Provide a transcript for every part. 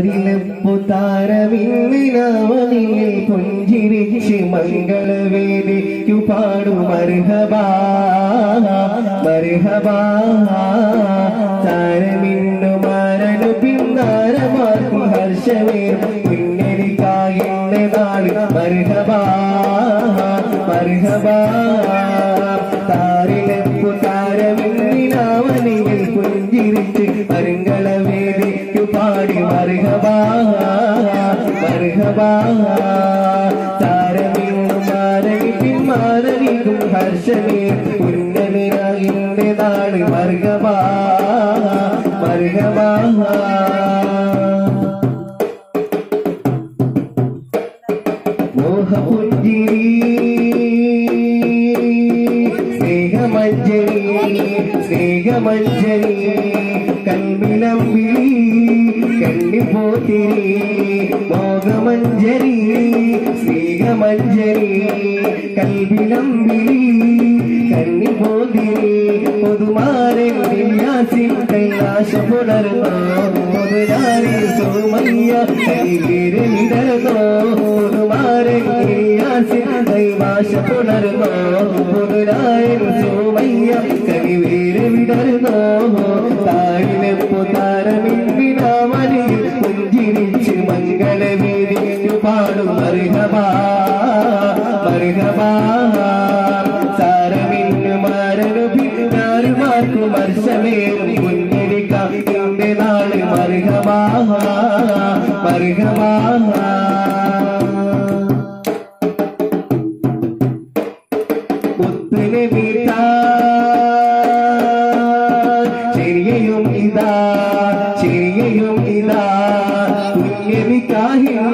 താരമിന്നിനാവനിൽ പുഞ്ചിരിച്ച് മംഗളവേദിക്കു പാടും മർഹബാ മർഹബാ. താരമിന്നുമാരനു പിന്നാരമാർക്കും ഹർഷമേറും മുന്നേറിക്കായുന്ന നാൾ മർഹബാ മർഹബാ. താരിലെപ്പു താരമിന്നിനാവനിൽ പുഞ്ചിരിച്ച് മംഗളവേദിക്കു പാടി മർഹബാ മർഹബാ. താരമിന്നുമാരനി പിന്മാരനിക്കും ഹർഷമേ പുന്നമിനായിന്റെ നാട് മർഹബാ മർഹബാ. മോഹപുഞ്ചിരി സ്നേഹമഞ്ജരി സ്നേഹമഞ്ജരി കൽവിലംബിളി കണ്ണിപ്പോത്തിരി മോഹമഞ്ജരി സ്നേഹമഞ്ജരി കൽവിലംബിളി കണ്ണിപ്പോത്തിരി പൊതുമാരൻ വിലാസിൻ കൈലാശ പുണർന്നോ പൊതുനാരി സോമയ്യ കൈവിരലിടർന്നോ പൊതുമാരൻ വിലാസിൻ കൈലാശ പുണർന്നോ പൊതുനാരൻ സോമയ്യ കൈവിരലിടർന്നോ. താഴിലെപ്പു താരമിന്ദിനാവനിൽ പുഞ്ചിരിച്ച് മംഗളവേദിക്കു പാടും മർഹബാ മർഹബാ. താരമിന്നുമാരനു പിന്നാരുമാർക്കും ഹർഷമേറും മുന്നേറിക്കാന്റെ നാള് മർഹബാ മർഹബാ. ചെറിയയും ഇതാ ചെറിയയും ഇതാ പുണ്യവിക്കാഹി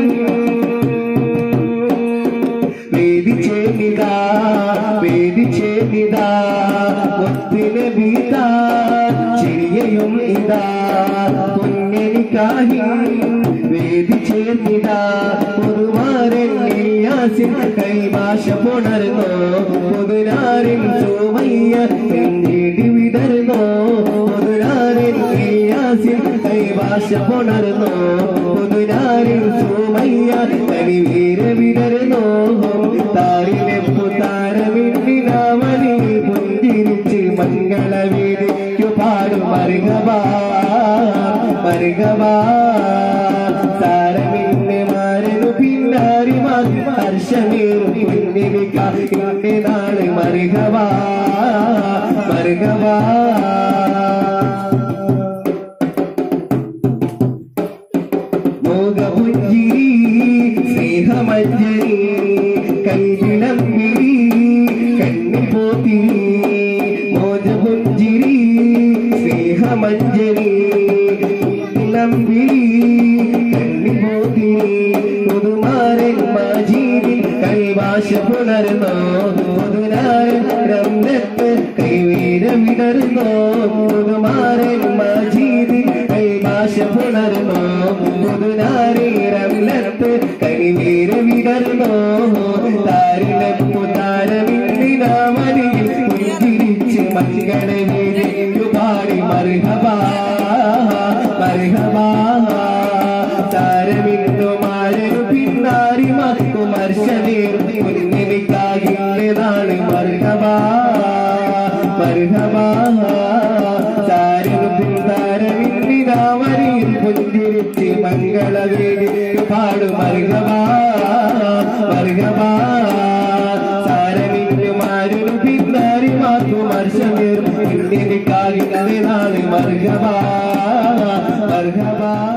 വേദിച്ചേനിതാ വേദിച്ചേനിതാ ഒത്തിനെ വീതാ ചെറിയയും ഇതാ പുണ്യവിക്കാഹി വേദിച്ചേനിതാ പൊതുമാരൻ നിയാസിൻ കൈഭാഷ പുണർന്നോ പൊതുനാരിൻ സോമയ്യ നെഞ്ചിടി വിടർന്നോ പൊതുനാരിൻ നിയാസിൻ കൈഭാഷ പുണർന്നോ പൊതുനാരിൻ സോമയ്യ കനിവീര വിടർന്നോ. താരിലെപ്പു താരമിന്നിനാവനിൽ പുഞ്ചിരിച്ച് മംഗളവേദിക്കു പാടും മർഹബാ മർഹബാ. താരമിന്നുമാരനു പിന്നാരിമാർക്കും ഹർഷമേറും പുണ്യവിക്കാന്റെ നാള് മർഹബാ മർഹബാ. മോഹപുഞ്ചിരി സ്നേഹമഞ്ജരി കൽവിലംബിളി കണ്ണിപ്പോത്തിരി മോഹപുഞ്ചിരി സ്നേഹമഞ്ജരി ലംബിളി കണ്ണിപ്പോത്തിരി പൊതുമാരൻ മാജീദിൽ കൈഭാഷ പുണർന്നോ പൊതുനാരൻ രംഗത്ത് കൈവീര വിടർന്നോ പൊതുമാരൻ മാജീദിൽ കൈഭാഷ പുണർന്നോ പൊതുനാരി രംഗത്ത് കൈവീര വിടർന്നോ. താരിലെപ്പു താരമിന്നിനാവനിൽ പുഞ്ചിരിച്ച് മംഗളവേദിക്കു പാടി മർഹബാ മർഹബാ. താരമിന്നുമാരനു പിന്നാരിമാർക്കും ഹർഷമേറും മുന്നിരിക്കാകിന്റെ നാള് മർഹബാ മർഹബാ. താരമിന്നിനാവനിൽ പുഞ്ചിരിച്ച് മംഗളവേദിക്കു പാടും മർഹബാ മർഹബാ. താരമിന്നുമാരനു പിന്നാരിമാർക്കും ഹർഷമേറും മുന്നിരിക്കാകിന്റെ നാള് മർഹബാ മർഹബാ.